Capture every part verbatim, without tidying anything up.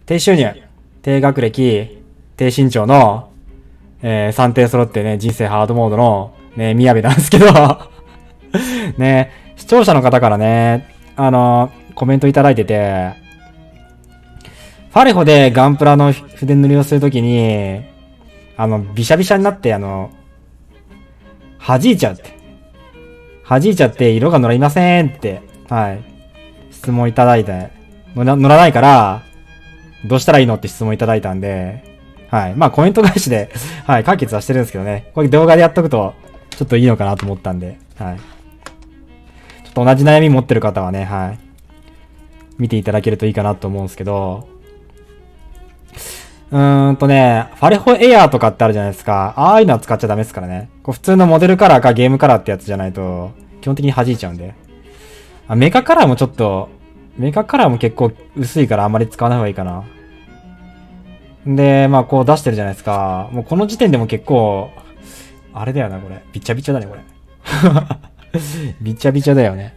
低収入、低学歴、低身長の、えー、さんてい揃ってね、人生ハードモードの、ね、みやべなんですけど、ね、視聴者の方からね、あのー、コメントいただいてて、ファレホでガンプラの筆塗りをするときに、あの、ビシャビシャになって、あの、弾いちゃうって。弾いちゃって色が乗りませんって、はい。質問いただいて、乗ら、乗らないから、どうしたらいいのって質問いただいたんで、はい。まあコメント返しで、はい、解決はしてるんですけどね。これ動画でやっとくと、ちょっといいのかなと思ったんで、はい。ちょっと同じ悩み持ってる方はね、はい。見ていただけるといいかなと思うんですけど、うーんとね、ファレホエアーとかってあるじゃないですか。ああいうのは使っちゃダメですからね。こう普通のモデルカラーかゲームカラーってやつじゃないと、基本的に弾いちゃうんで。あ、メカカラーもちょっと、メカカラーも結構薄いからあんまり使わない方がいいかな。で、まあこう出してるじゃないですか。もうこの時点でも結構、あれだよな、これ。びちゃびちゃだね、これ。びちゃびちゃだよね。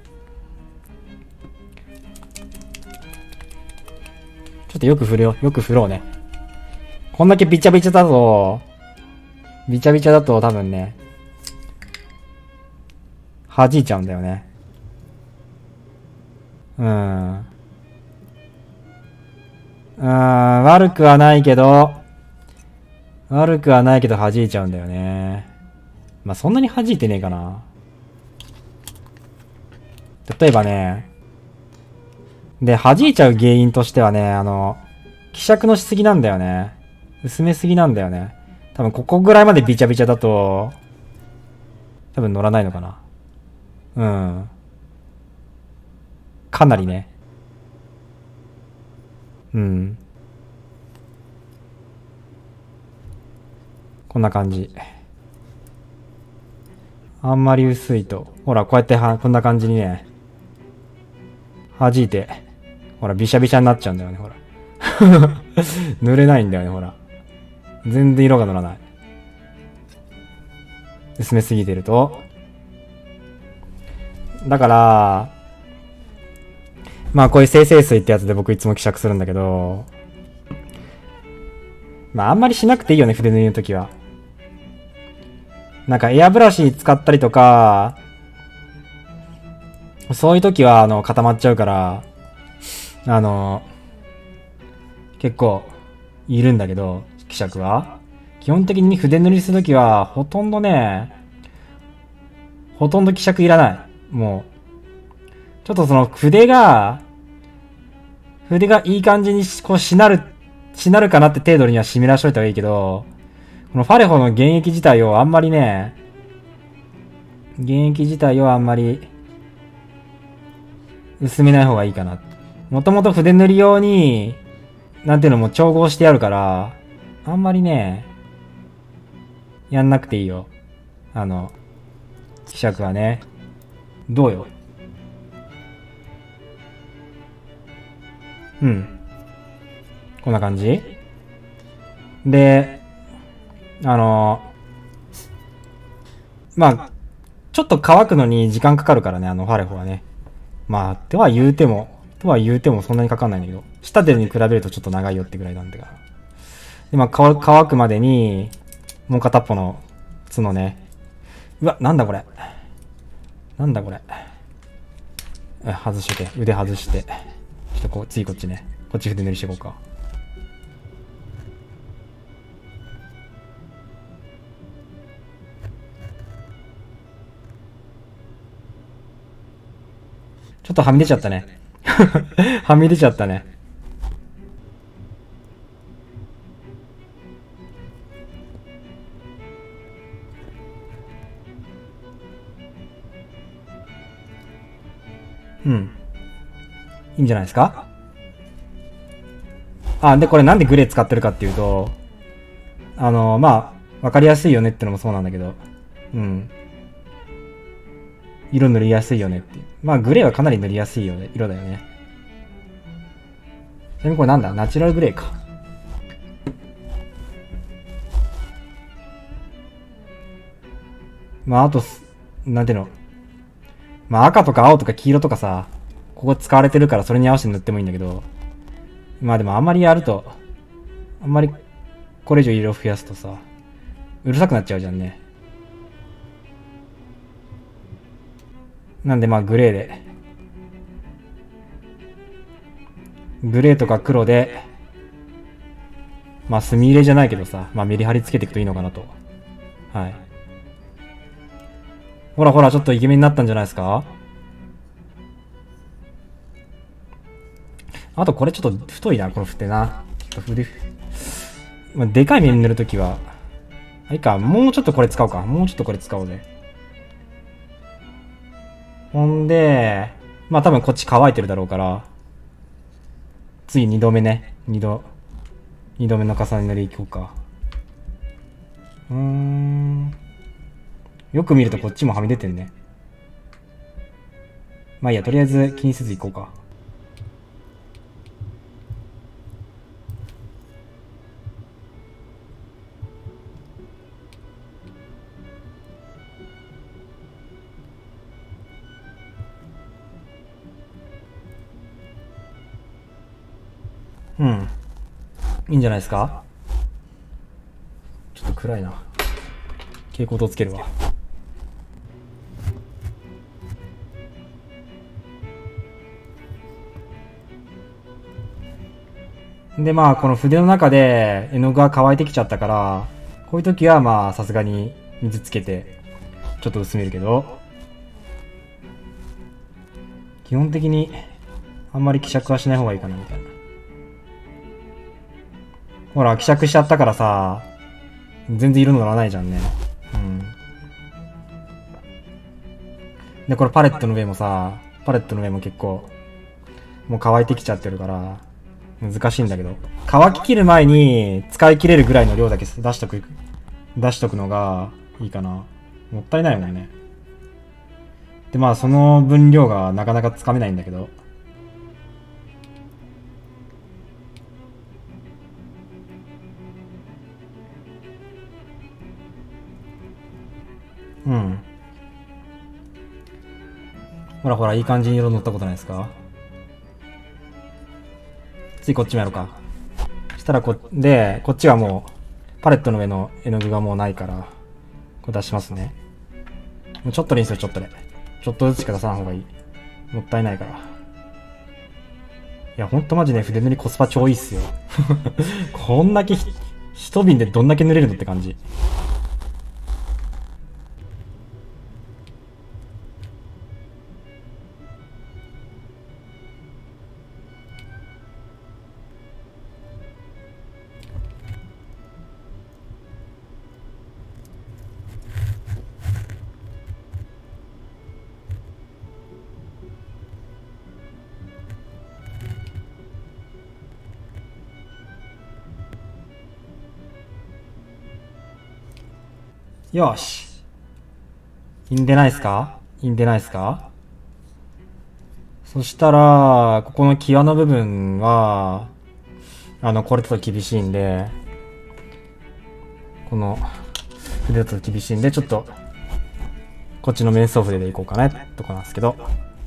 ちょっとよく振るよ。よく振ろうね。こんだけびちゃびちゃだと、びちゃびちゃだと多分ね、弾いちゃうんだよね。うーん。うーん、悪くはないけど、悪くはないけど弾いちゃうんだよね。まあ、そんなに弾いてねえかな。例えばね、で、弾いちゃう原因としてはね、あの、希釈のしすぎなんだよね。薄めすぎなんだよね。多分ここぐらいまでビチャビチャだと、多分乗らないのかな。うん。かなりね。うん。こんな感じ。あんまり薄いと。ほら、こうやっては、こんな感じにね、弾いて、ほら、ビシャビシャになっちゃうんだよね、ほら。塗れないんだよね、ほら。全然色が乗らない。薄めすぎてると。だから、まあこういう精製水ってやつで僕いつも希釈するんだけど、まああんまりしなくていいよね、筆塗りの時は。なんかエアブラシ使ったりとか、そういう時はあの固まっちゃうから、あの、結構いるんだけど、希釈は。基本的に筆塗りするときは、ほとんどね、ほとんど希釈いらない。もう、ちょっとその筆が、筆がいい感じにこうしなる、しなるかなって程度には湿らしといた方がいいけど、このファレホの原液自体をあんまりね、原液自体をあんまり薄めない方がいいかな。もともと筆塗り用に、なんていうのも調合してあるから、あんまりね、やんなくていいよ。あの、希釈はね。どうよ。うん。こんな感じで、あの、まあ、ちょっと乾くのに時間かかるからね、あのファレホはね。まあ、とは言うても、とは言うてもそんなにかかんないんだけど、下手に比べるとちょっと長いよってぐらいなんだから。で、まあ、乾くまでに、もう片っぽの角ね。うわ、なんだこれ。なんだこれ。え、外して、腕外して。ちょっとこう、次こっちね。こっち筆塗りしていこうか。ちょっとはみ出ちゃったね。はみ出ちゃったね。うん。いいんじゃないですか。あ、で、これなんでグレー使ってるかっていうと、あの、まあ、わかりやすいよねってのもそうなんだけど、うん。色塗りやすいよねっていう。まあ、グレーはかなり塗りやすいよね、色だよね。ちなみにこれなんだ？ナチュラルグレーか。まあ、あと、なんていうの。まあ、赤とか青とか黄色とかさ、ここ使われてるからそれに合わせて塗ってもいいんだけど、 まあでもあんまりやると、あんまりこれ以上色増やすとさ、うるさくなっちゃうじゃんね。なんでまあグレーで。グレーとか黒で、まあ墨入れじゃないけどさ、まあメリハリつけていくといいのかなと。はい。ほらほら、ちょっとイケメンになったんじゃないですか？あとこれちょっと太いな、この筆な。ちょっと筆、まあ、でかい面塗るときは、あ、いいか、もうちょっとこれ使おうか。もうちょっとこれ使おうぜ。ほんで、まあ多分こっち乾いてるだろうから、次二度目ね。二度、二度目の重ね塗りいこうか。うーん。よく見るとこっちもはみ出てんね。まあいいや、とりあえず気にせずいこうか。うん。いいんじゃないですか？ちょっと暗いな。蛍光灯つけるわ。で、まあ、この筆の中で絵の具が乾いてきちゃったから、こういう時はまあ、さすがに水つけて、ちょっと薄めるけど、基本的に、あんまり希釈はしない方がいいかな、みたいな。ほら、希釈しちゃったからさ、全然色乗らないじゃんね。うん。で、これパレットの上もさ、パレットの上も結構、もう乾いてきちゃってるから、難しいんだけど。乾ききる前に使い切れるぐらいの量だけ出しとく、出しとくのがいいかな。もったいないもんね。で、まあその分量がなかなかつかめないんだけど。うん。ほらほら、いい感じに色塗ったことないですか？次こっちもやろうか。したらこ、で、こっちはもう、パレットの上の絵の具がもうないから、これ出しますね。もうちょっとでいいんですよ、ちょっとで。ちょっとずつしか出さん方がいい。もったいないから。いや、ほんとマジね、筆塗りコスパ超いいっすよ。こんだけひ、一瓶でどんだけ塗れるのって感じ。よし。いいんでないっすか？いいんでないっすか？そしたら、ここの際の部分は、あの、これだと厳しいんで、この、筆だと厳しいんで、ちょっと、こっちの面相筆でいこうかな、とかなんですけど。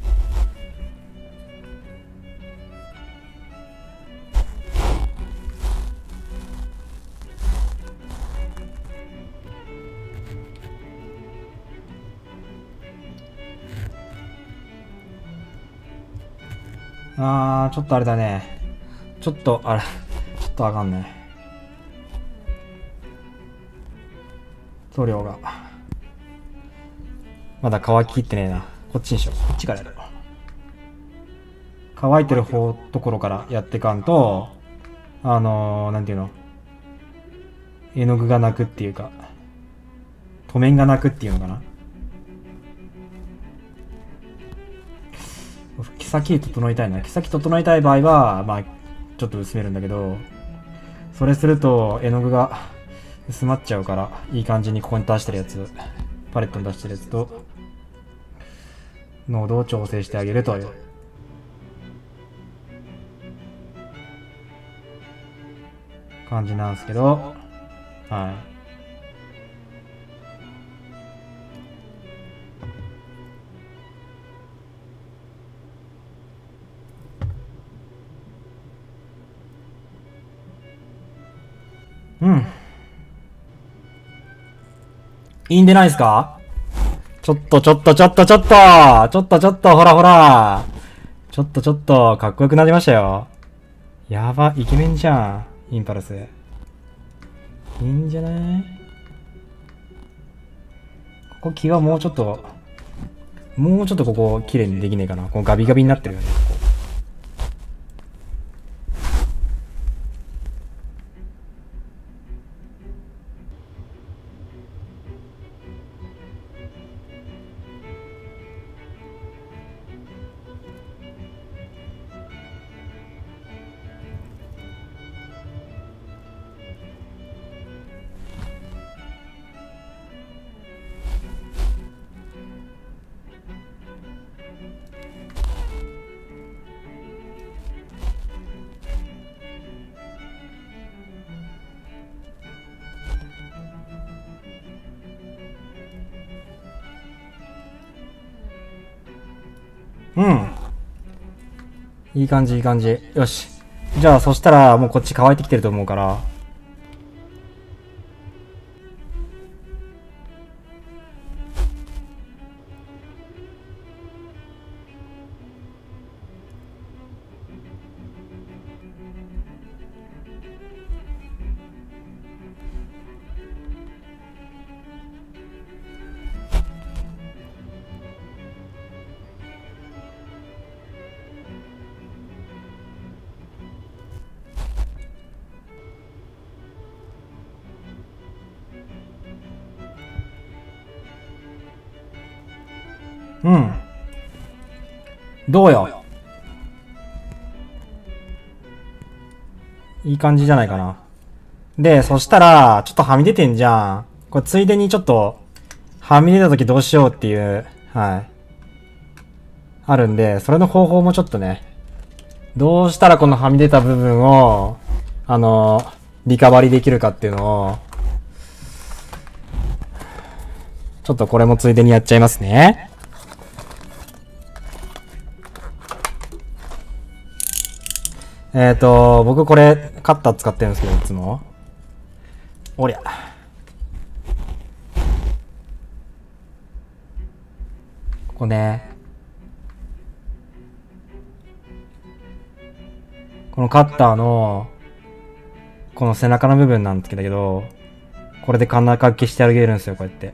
あー、ちょっとあれだね。ちょっと、あれ、ちょっとあかんね。塗料が。まだ乾ききってねえな。こっちにしよう。こっちからやる。乾いてる方、ところからやってかんと、あのー、なんていうの。絵の具がなくっていうか、塗面がなくっていうのかな。毛先整えたいな。毛先整えたい場合は、まあ、ちょっと薄めるんだけど、それすると絵の具が薄まっちゃうから、いい感じにここに出してるやつ、パレットに出してるやつと、濃度を調整してあげるという感じなんですけど、はい。 うん。いいんでないですか？ちょっとちょっとちょっとちょっとちょっとちょっとほらほらちょっとちょっとかっこよくなりましたよ。やば、イケメンじゃん。インパルス。いいんじゃない？ここ気がもうちょっと、もうちょっとここ綺麗にできねえかな。こうガビガビになってるよね。うん。いい感じ、いい感じ。よし。じゃあ、そしたら、もうこっち乾いてきてると思うから。うん。どうよ。いい感じじゃないかな。で、そしたら、ちょっとはみ出てんじゃん。これついでにちょっと、はみ出た時どうしようっていう、はい。あるんで、それの方法もちょっとね、どうしたらこのはみ出た部分を、あの、リカバリできるかっていうのを、ちょっとこれもついでにやっちゃいますね。えっと、僕これ、カッター使ってるんですけど、いつも。おりゃ。ここね。このカッターの、この背中の部分なんですけど、これで金かけしてあげるんですよ、こうやって。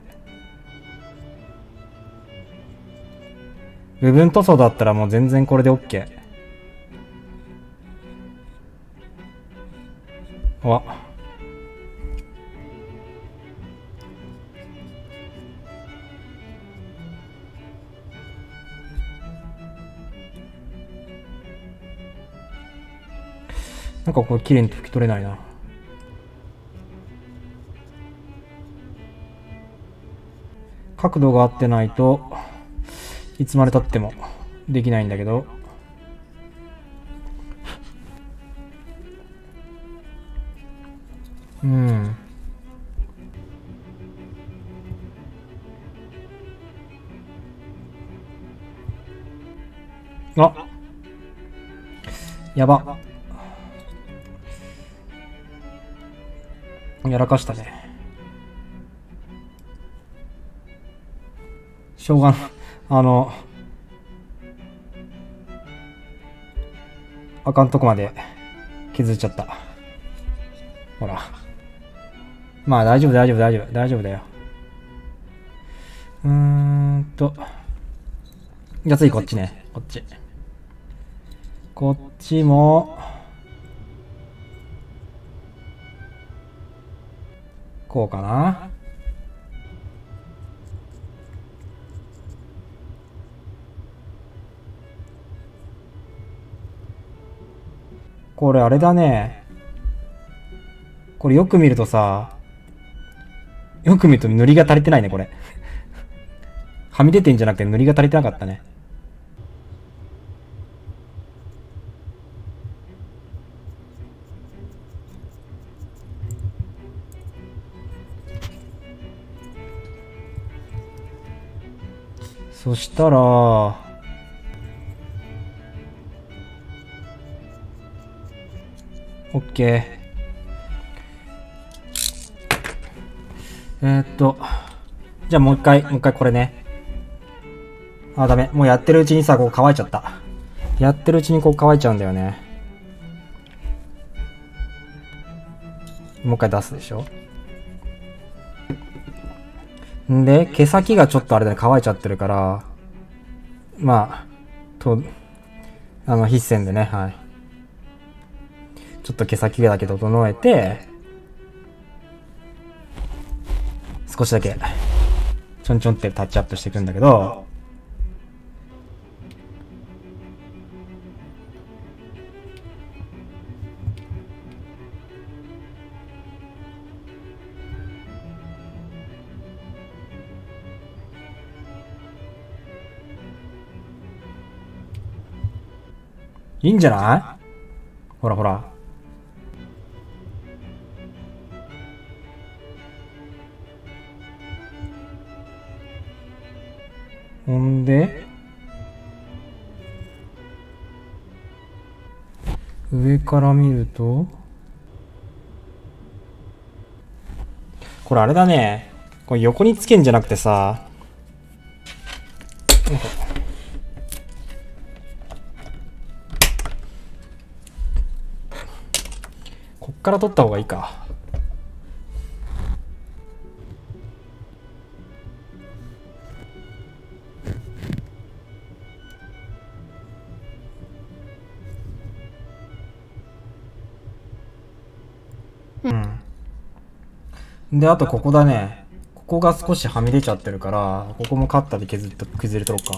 部分塗装だったらもう全然これで OK。わ。なんかこれ綺麗に拭き取れないな。角度が合ってないといつまで経ってもできないんだけど。うん。あ、やば。やらかしたね。しょうがない。あの、あかんとこまで削っちゃった。ほら。まあ大丈夫大丈夫大丈夫大丈夫だよ。うーんと。じゃあ次こっちね。こっち。こっちも、こうかな。これあれだね。これよく見るとさ、よく見ると塗りが足りてないね、これ。はみ出てんじゃなくて塗りが足りてなかったね。そしたら、オッケー。 えー、っと、じゃあもう一回、もう一回これね。あ、ダメ。もうやってるうちにさ、こう乾いちゃった。やってるうちにこう乾いちゃうんだよね。もう一回出すでしょ。んで、毛先がちょっとあれだね、乾いちゃってるから、まあ、と、あの、筆線でね、はい。ちょっと毛先だけ整えて、少しだけ、ちょんちょんってタッチアップしていくんだけど、いいんじゃない？ほらほら。ほんで、上から見ると、これあれだね。これ横につけんじゃなくてさ、こっから取った方がいいか。うん。で、あとここだね。ここが少しはみ出ちゃってるから、ここもカッターで削っと、削れとろうか。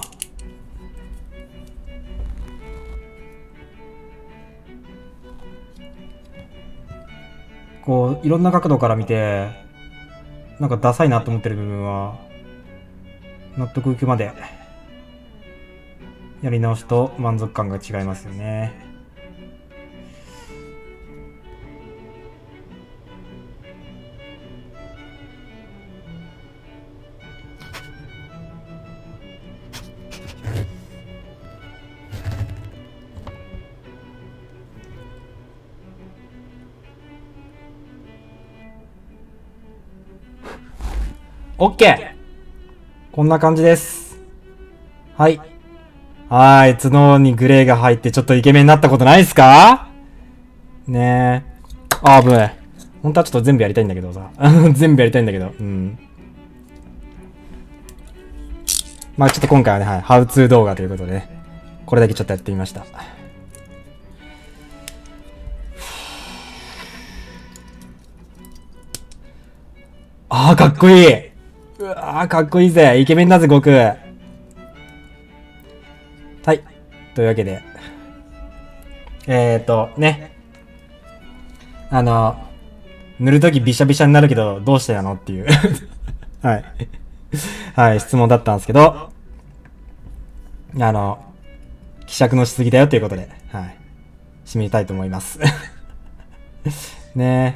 こう、いろんな角度から見て、なんかダサいなと思ってる部分は、納得いくまで、やり直すと満足感が違いますよね。オッケー！こんな感じです。はい。はーい。角にグレーが入ってちょっとイケメンになったことないっすか？ねえ。あー、危ない。本当はちょっと全部やりたいんだけどさ。全部やりたいんだけど。うん。まあちょっと今回はね、はい。ハウツー動画ということでね。これだけちょっとやってみました。あー、かっこいい。うわー、かっこいいぜ。イケメンだぜ、悟空。はい。というわけで。えーと、ね。あの、塗るときびしゃびしゃになるけど、どうしてなのっていう。はい。はい、質問だったんですけど、あの、希釈のしすぎだよということで、はい。締めたいと思います。ね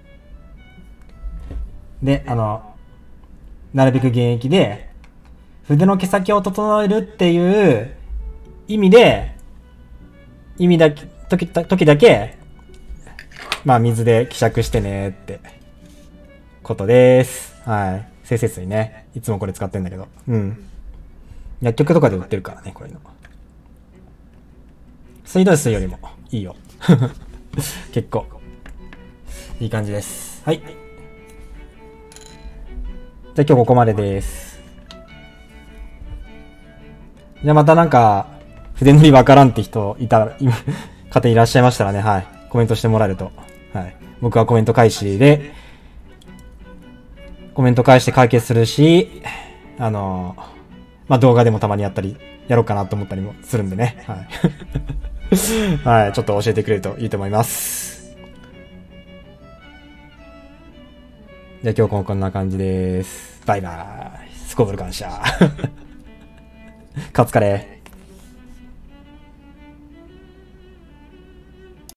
で、あの、なるべく現役で、筆の毛先を整えるっていう意味で、意味だけ、時、時だけ、まあ水で希釈してねってことです。はい。清々水ね。いつもこれ使ってんだけど。うん。薬局とかで売ってるからね、こういうの。水道水よりもいいよ。結構。いい感じです。はい。じゃあ今日ここまでです。じゃあまたなんか、筆塗りわからんって人いたら、方いらっしゃいましたらね、はい。コメントしてもらえると。はい。僕はコメント返しで、コメント返して解決するし、あのー、まあ、動画でもたまにやったり、やろうかなと思ったりもするんでね。はい。はい。ちょっと教えてくれるといいと思います。じゃあ今日もこんな感じです。バイバーイ。すこぶる感謝。カツカレー。